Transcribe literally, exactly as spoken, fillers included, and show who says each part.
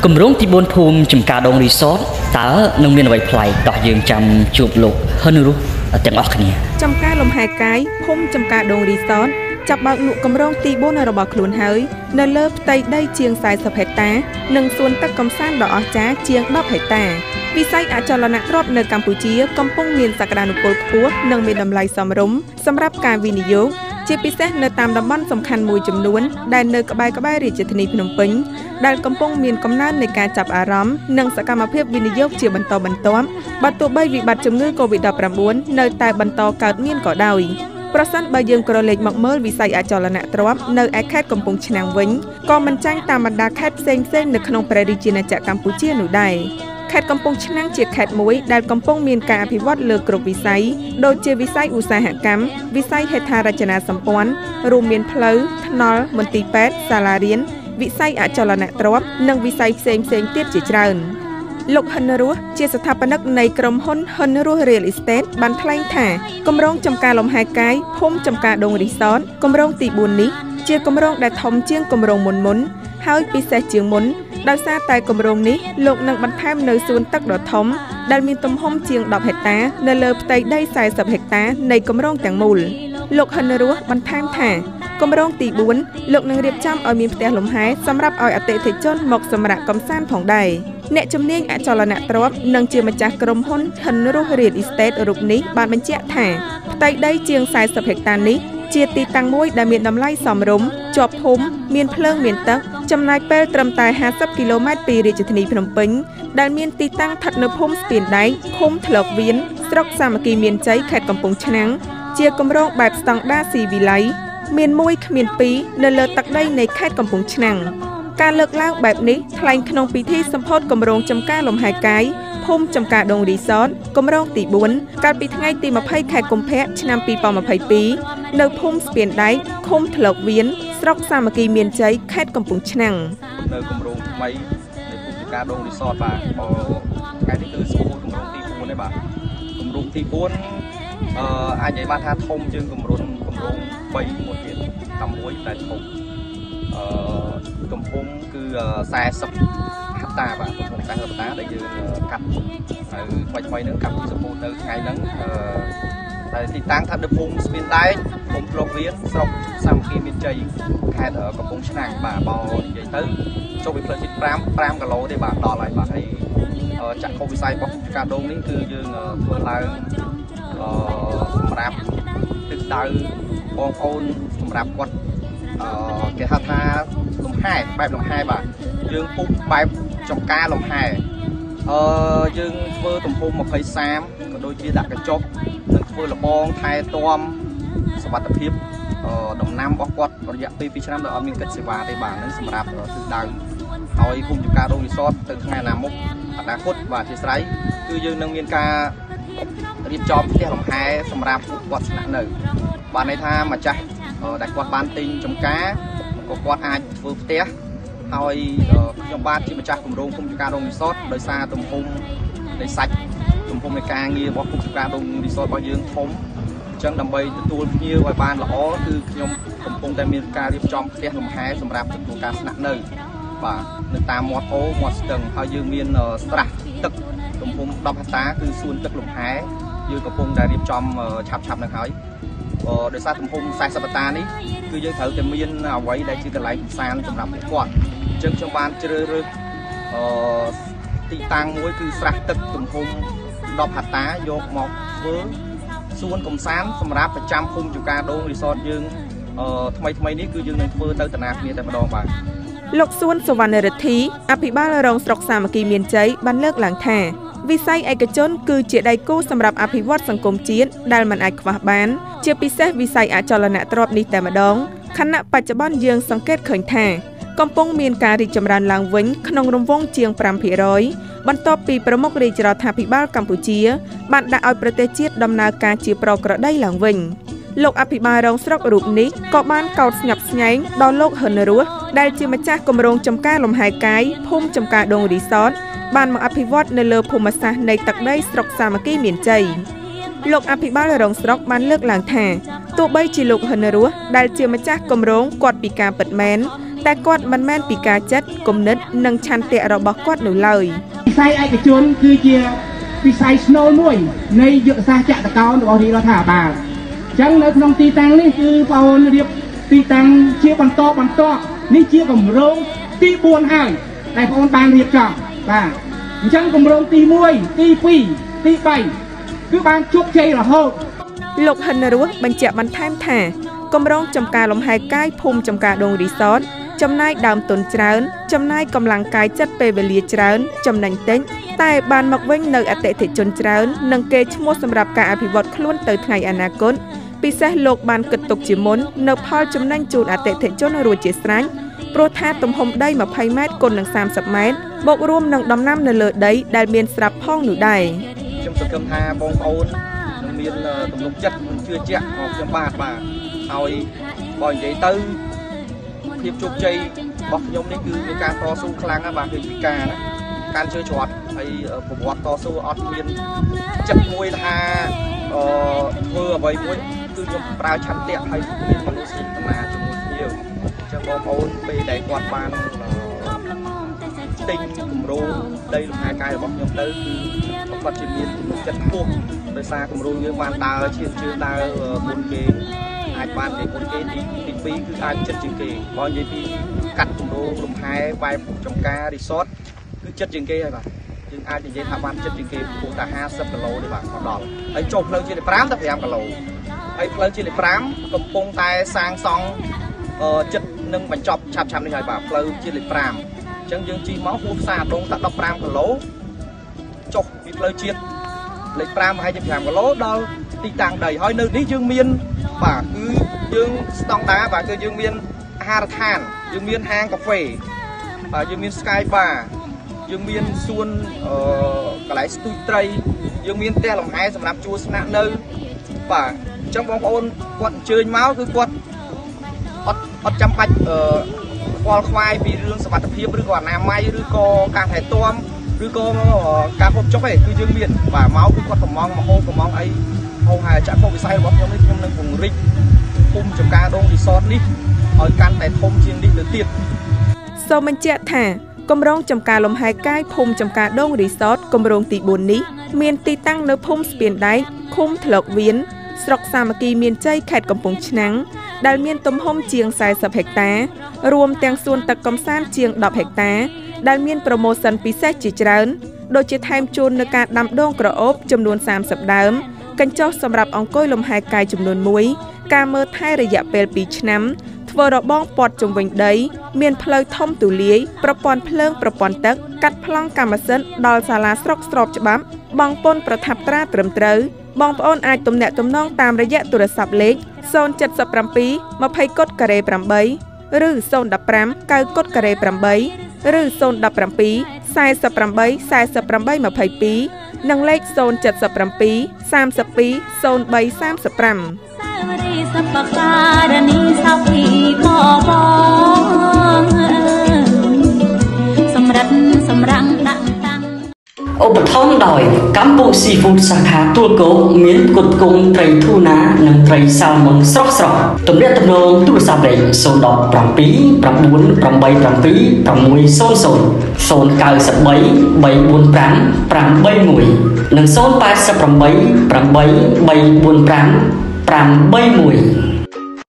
Speaker 1: គម្រោងទីbốnភូមិចំការដងរីសតតើនឹងមានអ្វីប្លែកតោះយើងចាំជួបលោកហ៊ុនរស់ទាំងអស់គ្នា
Speaker 2: ចំការលំហែកាយភូមិចំការដងរីសតចាប់បើកលក់គម្រោងទីbốnរបស់ខ្លួនហើយនៅលើផ្ទៃដីជាង40ហិកតានិងសួនទឹកកំសាន្តដ៏អស្ចារ្យជាង10ហិកតាវិស័យអចលនទ្រព្យនៅកម្ពុជាកំពុងមានសក្តានុពលខ្ពស់និងមានតម្លៃសមរម្យសម្រាប់ការវិនិយោគជាពិសេសនៅតាមតំបន់សំខាន់មួយចំនួនដែលនៅក្បែរក្បែររាជធានីភ្នំពេញដែលកំពុងមានកំណើននៃការចាប់អារម្មណ៍និងសកម្មភាពវិនិយោគជាបន្តបន្ទាប់បើទោះបីវិបត្តិជំងឺ កូវីដ-19 នៅតែបន្តកើតមានក៏ដោយប្រសិនបើយើងក្រឡេកមកមើលវិស័យអចលនទ្រព្យនៅឯខេត្តកំពង់ឆ្នាំងវិញក៏មិនចាញ់តាមបណ្ដាខេត្តផ្សេងៗនៅក្នុងព្រះរាជាណាចក្រកម្ពុជានោះដែរខេត្តកំពង់ឆ្នាំងជាខេត្តមួយដែលកំពុងមានការអភិវឌ្ឍលើគ្រប់វិស័យដូចជាវិស័យឧស្សាហកម្មវិស័យហេដ្ឋារចនាសម្ព័ន្ធរួមមានផ្លូវថ្នល់មន្ទីរពេទ្យសាលារៀនវិស័យអចលនទ្រព្យនិងវិស័យផ្សេងផ្សេងទៀតជាច្រើនលោកហ៊ុនរស់ជាស្ថាបនិកនៃក្រុមហ៊ុនហ៊ុនរស់ Real Estate បានថ្លែងថាគម្រោងចំការលំហែកាយភូមិចំការដងរីសតគម្រោងទីbốnនេះជាគម្រោងដែលធំជាងគម្រោងមុនមុនហើយពិសេសជាងមុនដោយសារតែគម្រោងនេះលោកនឹងបន្ថែមនៅសួនទឹកដ៏ធំដែលមានទំហំជាង10ហិកតានៅលើផ្ទៃដី40ហិកតានៃគម្រោងទាំងមូលលោកហ៊ុនរស់បន្ថែមថាគម្រោងទីbốnលោកនឹងរៀបចំឲ្យមានផ្ទះលំហែសម្រាប់ឲ្យអតិថិជនមកសម្រាកកម្សាន្តផងដែរអ្នកជំនាញអចលនទ្រព្យនិងជាម្ចាស់ក្រុមហ៊ុនហ៊ុនរស់ Real Estate រូបនេះបានបញ្ជាក់ថាផ្ទៃដីជាង40ហិកតានេះជាទីតាំងមួយដែលមានតម្លៃសមរម្យជាប់ភូមិមានភ្លើងមានទឹកចំណាយពេលត្រឹមតែ50គីឡូម៉ែត្រពីរាជធានីភ្នំពេញដែលមានទីតាំងស្ថិតនៅភូមិស្ពានដែកឃុំថ្លកវៀនស្រុកសាមគ្គីមានជ័យខេត្តកំពង់ឆ្នាំងជាគម្រោងបែបស្តង់ដារស៊ីវិល័យមានមួយគ្មានពីរនៅលើទឹកដីនៃខេត្តកំពង់ឆ្នាំងការលើកឡើងបែបនេះថ្លែងក្នុងពិធីសម្ពោធគម្រោងចំការលំហែកាយភូមិចំការដងរីសតគម្រោងទីbốnកាលពីថ្ងៃទី20ខែកុម្ភៈឆ្នាំ2022នៅភូមិស្ពានដែកឃុំថ្លកវៀនស្រុកសាមគ្គីមានជ័យខេត្តកំពង់ឆ្នាំង
Speaker 3: នៅគម្រោងថ្មីនៃភូមិចំការដងរីសតបាទថ្ងៃនេះគឺសម្ពោធគម្រោងទីbốnទេបាទគម្រោងទីbốnអឺអាចនិយាយបានថាធំជាងគម្រោងគម្រោង3មុនទៀតតែមួយតែធំអឺទំហំគឺ40ហិកតាបាទទំហំ40ហិកតាដែលយើងកាត់ហើយថ្មីថ្មីនឹងកាត់សម្ពោធនៅថ្ងៃហ្នឹងអឺតែទីតាំងស្ថិតនៅភូមិស្ពានដែកភូមិធ្លកវៀនស្រុកសាមគ្គីមានជ័យខេត្តកំពង់ឆ្នាំងបាទបើនិយាយទៅចុះពីផ្លូវជាតិ5 5គីឡូទេបាទដល់ហើយបាទហើយចាក់ខុសវិស័យរបស់ចំការដងនេះគឺយើងធ្វើឡើងអឺសម្រាប់ទឹកដៅបងប្អូនសម្រាប់គាត់អឺគេហៅថាលំហែបែបលំហែបាទយើងពុះបែបចំការលំហែអឺយើងធ្វើទំហំ20 30ក៏ដូចជាដាក់កញ្ចក់និងធ្វើលបងថែទាំសុវត្ថិភាពអឺដំណាំរបស់គាត់រយៈពេល2ឆ្នាំដោយអត់មានកិច្ចសេវាទេបាទនឹងសម្រាប់ទិសដៅហើយភូមិចំការដងរីសតទៅថ្ងៃណាមុខអនាគតបាទអធិស្ឋានគឺយើងនឹងមានការរៀបចំផ្ទះលំហែសម្រាប់ពួកគាត់ស្នាក់នៅបានន័យថាម្ចាស់ដែលគាត់បានទិញចំការក៏គាត់អាចធ្វើផ្ទះហើយខ្ញុំបាទជាម្ចាស់គម្រោងភូមិចំការដងរីសតដោយសារទំហំនៃសាច់ទំហំនៃការងាររបស់ភូមិចំការដងរីសតរបស់យើងធំអញ្ចឹងដើម្បីទទួលភ្ញៀវឲ្យបានល្អគឺខ្ញុំកំពុងតែមានការរៀបចំផ្ទះលំហែសម្រាប់ទទួលការស្នាក់នៅបាទនៅតាមមាត់អូរមាត់ស្ទឹងហើយយើងមានស្រះទឹកទំហំ10ហិកតាគឺសួនទឹកលំហែយើងកំពុងតែរៀបចំឆាប់ឆាប់នឹងហើយដោយសារទំហំ40ហិកតានេះគឺយើងត្រូវតែមានអ្វីដែលជាកន្លែងកម្សាន្តសម្រាប់ពួកគាត់អញ្ចឹងខ្ញុំបានជ្រើសរើសអឺទីតាំងមួយគឺស្រះទឹកទំហំ10ហិកតាយកមកធ្វើសួនកម្សាន្តសម្រាប់ប្រចាំភូមិចំការដងរីសតយើងអឺថ្មីថ្មីនេះគឺយើងនឹងធ្វើទៅតាណាគ្នាតែម្ដងបាទ
Speaker 2: លោកសួនសវណ្ណរិទ្ធីអភិបាលរងស្រុកសាមគ្គីមានជ័យបានលើកឡើងថាវិស័យឯកជនគឺជាដៃគូសម្រាប់អភិវឌ្ឍសង្គមជាតិដែលមិនអាចខ្វះបានជាពិសេសវិស័យអចលនទ្រព្យនេះតែម្ដងខណៈបច្ចុប្បន្នយើងសង្កេតឃើញថាកំពុងមានការរីកចម្រើនឡើងវិញក្នុងរង្វង់ជាង5ភាគរយបន្ទាប់ពីប្រមុខរាជរដ្ឋាភិបាលកម្ពុជាបានដាក់ឲ្យប្រទេសជាតិដំណើរការជាប្រក្រតីឡើងវិញលោកអភិបាលរងស្រុករូបនេះក៏បានកោតស្ញប់ស្ញែងដល់លោកហ៊ុនរស់ដែលជាម្ចាស់គម្រោងចំការលំហែកាយភូមិចំការដងរីសតបានមកអភិវឌ្ឍនៅលើភូមិសាស្ត្រនៃទឹកដីស្រុកសាមគ្គីមានជ័យលោកអភិបាលរងស្រុកបានលើកឡើងថាទោះបីជាលោកហ៊ុនរស់ដែលជាម្ចាស់គម្រោងគាត់ពិការពិតមែនតែគាត់មិនមែនពីការចិត្តគំនិតនិងឆន្ទៈរបស់គាត់នោះឡើយ
Speaker 4: វិស័យឯកជនគឺជាវិស័យស្នូលមួយនៃយុទ្ធសាស្ត្រចក្រកោណរបស់រាជរដ្ឋាភិបាលអញ្ចឹងនៅក្នុងទីតាំងនេះគឺបងប្អូនរៀបទីតាំងជាបន្តបន្តនេះជាគម្រោងទីបួនហើយដែលបងប្អូនបានរៀបចំបាទអញ្ចឹងគម្រោងទីមួយទីពីរទីបីគឺបានជោគជ័យរហូត
Speaker 2: លោកហិនរស់បញ្ជាក់បន្ថែមថាគម្រោងចំការលំហែកាយភូមិចំការដងរីសតចំណាយដើមទុនច្រើនចំណាយកម្លាំងកាយចិត្តពេលវេលាច្រើនចំណេញតិចតែបានមកវិញនៅអតិថិជនច្រើននិងគេឈ្មោះសម្រាប់ការអភិវឌ្ឍខ្លួនទៅថ្ងៃអនាគតពិសេសលោកបានគិតទុកជាមុននៅផលចំណេញជូនអតិថិជនរួចជាស្រេចព្រោះថាទំហំដីម្ភៃម៉ែត្រគុណនឹងសាមសិបម៉ែត្របូករួមនឹងដំណាំនៅលើដីដែលមានស្រាប់ផងនោះដែរ
Speaker 3: ខ្ញុំសង្ឃឹមថាបងប្អូននឹងមានទំនុកចិត្តនិងជឿជាក់របស់ខ្ញុំបាទបាទហើយបើនិយាយទៅភាពជោគជ័យរបស់ខ្ញុំនេះគឺមានការតស៊ូខ្លាំងណាស់បាទគឺពិការណាការជឿជាប់ហើយប្រវត្តិតស៊ូអត់មានចិត្តមួយថាអឺធ្វើអ្វីមួយគឺខ្ញុំប្រើឆន្ទៈហើយមានមនុស្សស្នេហាជាមួយគ្នាអញ្ចឹងបងប្អូនពេលដែលគាត់បានទិញគម្រោងដីលំហែកាយរបស់ខ្ញុំទៅគឺគាត់ជាមានទំនុកចិត្តខ្ពស់ដោយសារគម្រោងយើងបានដើរឈានជើងដើរមុនគេអាចបាននិយាយមុនគេទីទីពីរគឺអាចចិត្តជាងគេបើនិយាយពីកាត់គម្រោងលំហែបែបចំការរីសតគឺចិត្តជាងគេហើយបាទយើងអាចនិយាយថាបានចិត្តជាងគេពោលតែហាសិបគីឡូទេបាទមកដល់ហើយចុះផ្លូវជាតិលេខប្រាំតែប្រាំគីឡូហើយផ្លូវជាតិលេខប្រាំកំពុងតែសាងសង់ចិត្តនឹងបញ្ចប់ឆាប់ឆាប់នេះហើយបាទផ្លូវជាតិលេខប្រាំអញ្ចឹងយើងជិះមកហួសផ្សារដងតែដប់ប្រាំគីឡូចុះពីផ្លូវជាតិលេខប្រាំប្រហែលជាប្រាំគីឡូដល់ទីតាំងដីហើយនៅនេះយើងមានបាទគឺយើងស្តង់ដារបាទគឺយើងមានអាហារដ្ឋានយើងមានហាងកាហ្វេបាទយើងមាន Sky Bar យើងមានសួនអឺកន្លែងស្ទូចត្រីយើងមានផ្ទះលំហែសម្រាប់ជួលស្នាក់នៅបាទអញ្ចឹងបងប្អូនគាត់អញ្ជើញមកគឺគាត់អត់អត់ចាំបាច់អឺខ្វល់ខ្វាយពីរឿងសុវត្ថិភាពឬក៏អនាម័យឬក៏ការថែទាំឬក៏ការហូបចុកទេគឺយើងមានបាទមកគឺគាត់កំងមកហូបកំងអីហូបហើយចាក់ពោវិស័យរបស់ខ្ញុំនេះខ្ញុំនឹងពង្រីកភូមិចំការដងរីសតនេះឲ្យកាន់តែធំជាងនេះទៅទៀត
Speaker 2: សូមបញ្ជាក់ថាគម្រោងចំការលំហែកាយភូមិចំការដងរីសតគម្រោងទីបួននេះមានទីតាំងនៅភូមិស្ពានដែកឃុំថ្លុកវៀនស្រុកសាមគ្គីមានជ័យខេត្តកំពង់ឆ្នាំងដែលមានទំហំជាងสี่สิบហិកតារួមទាំងសួនទឹកកំសាន្តជាងដប់ហិកតាដែលមានប្រូម៉ូសិនពិសេសជាច្រើនដូចជាថែមជូននៅការដាំដងក្រអូបចំនួនសាមសិបដើមកញ្ចុះសម្រាប់អង្គុយលំហែកាយចំនួនមួយការមើលថែរយៈពេលពីរឆ្នាំធ្វើរបងព័ទ្ធជុំវិញដីមានផ្លូវធំទូលាយប្រព័ន្ធភ្លើងប្រព័ន្ធទឹកកាត់ប្លង់កម្មសិទ្ធិដល់សាលាស្រុកស្របច្បាប់បង់ពន្ធប្រថាប់ត្រាត្រឹមត្រូវបងប្អូនអាចទំនាក់ទំនងតាមរយៈទូរស័ព្ទលេខศูนย์ เจ็ด เจ็ด ยี่ ยี่ กดការ៉េ แปดឬศูนย์ หนึ่ง ห้า เก้า กดការ៉េ แปดឬศูนย์ หนึ่ง เจ็ด สี่ สี่ แปด สี่ แปด ยี่ ยี่និងលេខศูนย์ เจ็ด เจ็ด สาม สาม สอง ศูนย์ สาม สาม
Speaker 5: សពការនីសពពីបងសម្រាប់សម្រាំងដាក់តាំង
Speaker 1: ឧបត្ថម្ភដោយកម្ពុជា Seafood សាខាទួលគោកមានគុតគង់ត្រីធូណានិងត្រីសាល់ម៉ុនស្រស់ស្រស់ទំនាក់ទំនងទូរស័ព្ទលេខศูนย์ หนึ่ง เจ็ด เก้า แปด เจ็ด เจ็ด หก ศูนย์ ศูนย์ ศูนย์ เก้า สาม สาม สี่ สี่ ห้า ห้า แปด แปด หนึ่งនិងศูนย์ แปด แปด แปด แปด แปด 4 5 5 5 8 1